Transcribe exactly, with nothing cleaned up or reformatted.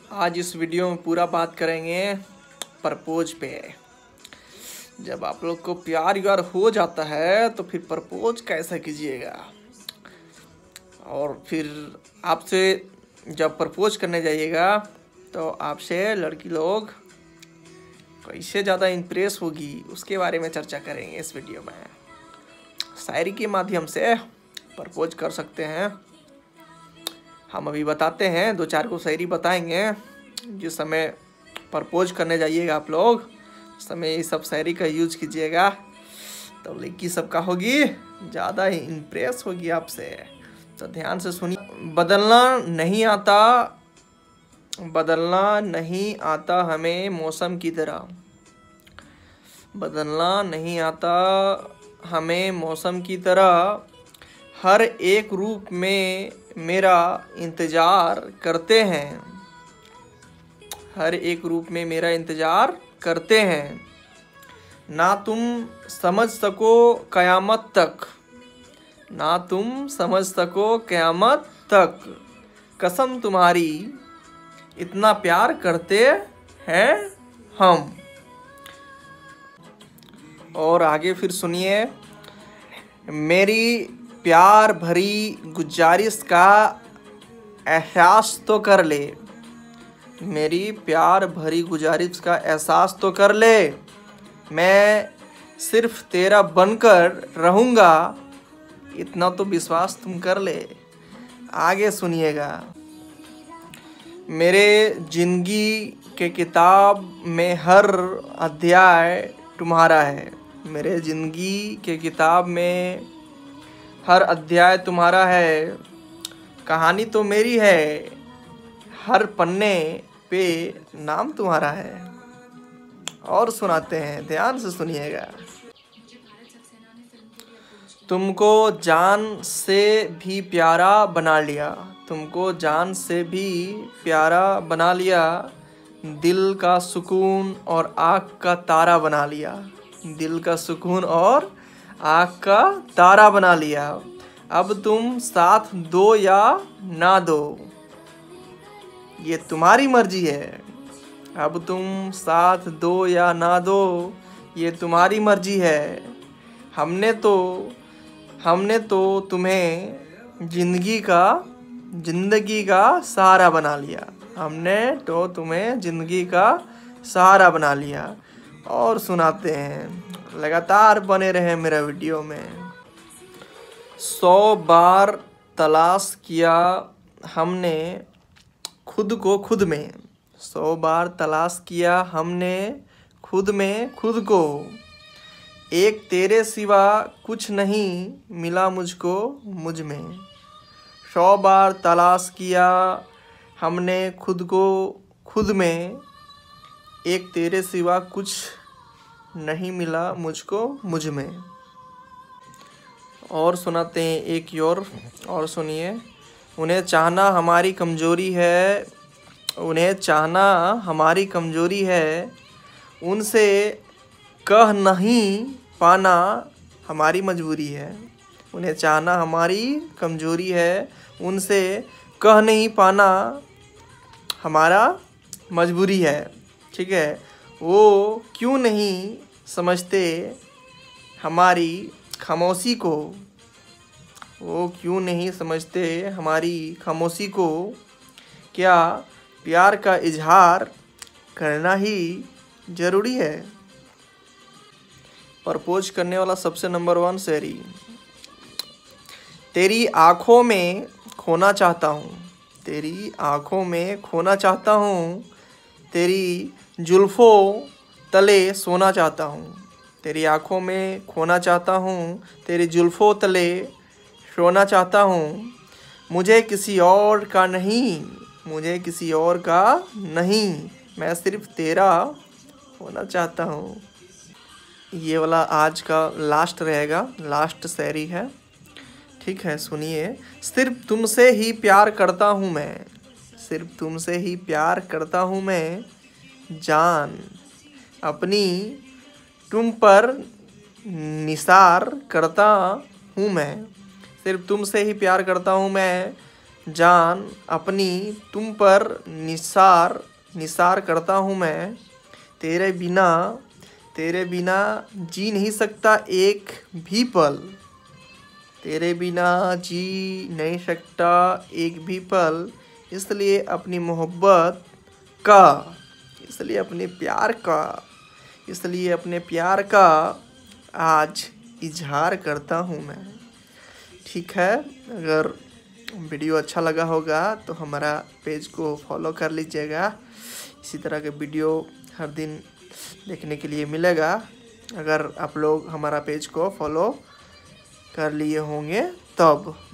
आज इस वीडियो में पूरा बात करेंगे प्रपोज पे। जब आप लोग को प्यार व्यार हो जाता है तो फिर प्रपोज कैसे कीजिएगा, और फिर आपसे जब प्रपोज करने जाइएगा तो आपसे लड़की लोग कैसे ज़्यादा इम्प्रेस होगी उसके बारे में चर्चा करेंगे इस वीडियो में। शायरी के माध्यम से प्रपोज कर सकते हैं। हम अभी बताते हैं, दो चार को शायरी बताएंगे। जिस समय प्रपोज करने जाइएगा आप लोग उस समय ये सब शायरी का यूज कीजिएगा तो लड़की सबका होगी ज़्यादा ही इम्प्रेस होगी आपसे। तो ध्यान से सुनिए। बदलना नहीं आता बदलना नहीं आता हमें मौसम की तरह, बदलना नहीं आता हमें मौसम की तरह, हर एक रूप में मेरा इंतज़ार करते हैं, हर एक रूप में मेरा इंतज़ार करते हैं। ना तुम समझ सको क़यामत तक, ना तुम समझ सको क़यामत तक, कसम तुम्हारी इतना प्यार करते हैं हम। और आगे फिर सुनिए। मेरी प्यार भरी गुजारिश का एहसास तो कर ले, मेरी प्यार भरी गुजारिश का एहसास तो कर ले, मैं सिर्फ तेरा बनकर रहूँगा, इतना तो विश्वास तुम कर ले। आगे सुनिएगा। मेरे जिंदगी के किताब में हर अध्याय तुम्हारा है, मेरे जिंदगी के किताब में हर अध्याय तुम्हारा है, कहानी तो मेरी है, हर पन्ने पे नाम तुम्हारा है। और सुनाते हैं, ध्यान से सुनिएगा। तुमको जान से भी प्यारा बना लिया, तुमको जान से भी प्यारा बना लिया, दिल का सुकून और आँख का तारा बना लिया, दिल का सुकून और आँख का तारा बना लिया। अब तुम साथ दो या ना दो ये तुम्हारी मर्जी है, अब तुम साथ दो या ना दो ये तुम्हारी मर्जी है। हमने तो हमने तो तुम्हें जिंदगी का जिंदगी का सहारा बना लिया, हमने तो तुम्हें जिंदगी का सहारा बना लिया। और सुनाते हैं, लगातार बने रहे मेरा वीडियो में। सौ बार तलाश किया हमने खुद को खुद में, सौ बार तलाश किया हमने खुद में खुद को, एक तेरे सिवा कुछ नहीं मिला मुझको मुझ में। सौ बार तलाश किया हमने खुद को खुद में, एक तेरे सिवा कुछ नहीं मिला मुझको मुझ में। और सुनाते हैं एक और और सुनिए। उन्हें चाहना हमारी कमज़ोरी है, उन्हें चाहना हमारी कमज़ोरी है, उनसे कह नहीं पाना हमारी मजबूरी है, उन्हें चाहना हमारी कमज़ोरी है, उनसे कह नहीं पाना हमारा मजबूरी है। ठीक है। वो क्यों नहीं समझते हमारी खामोशी को, वो क्यों नहीं समझते हमारी खामोशी को, क्या प्यार का इजहार करना ही ज़रूरी है। प्रपोज करने वाला सबसे नंबर वन शायरी। तेरी आँखों में खोना चाहता हूँ, तेरी आँखों में खोना चाहता हूँ, तेरी जुल्फ़ों तले सोना चाहता हूँ, तेरी आँखों में खोना चाहता हूँ, तेरी जुल्फ़ों तले सोना चाहता हूँ। मुझे किसी और का नहीं, मुझे किसी और का नहीं, मैं सिर्फ तेरा होना चाहता हूँ। ये वाला आज का लास्ट रहेगा, लास्ट शायरी है। ठीक है, सुनिए। सिर्फ तुमसे ही प्यार करता हूँ मैं, सिर्फ तुमसे ही प्यार करता हूँ मैं, जान अपनी तुम पर निसार करता हूँ मैं, सिर्फ तुमसे ही प्यार करता हूँ मैं, जान अपनी तुम पर निसार निसार करता हूँ मैं, तेरे बिना तेरे बिना जी नहीं सकता एक भी पल, तेरे बिना जी नहीं सकता एक भी पल, इसलिए अपनी मोहब्बत का इसलिए अपने प्यार का इसलिए अपने प्यार का आज इजहार करता हूँ मैं। ठीक है, अगर वीडियो अच्छा लगा होगा तो हमारा पेज को फॉलो कर लीजिएगा। इसी तरह के वीडियो हर दिन देखने के लिए मिलेगा। अगर आप लोग हमारा पेज को फॉलो कर लिए होंगे तब।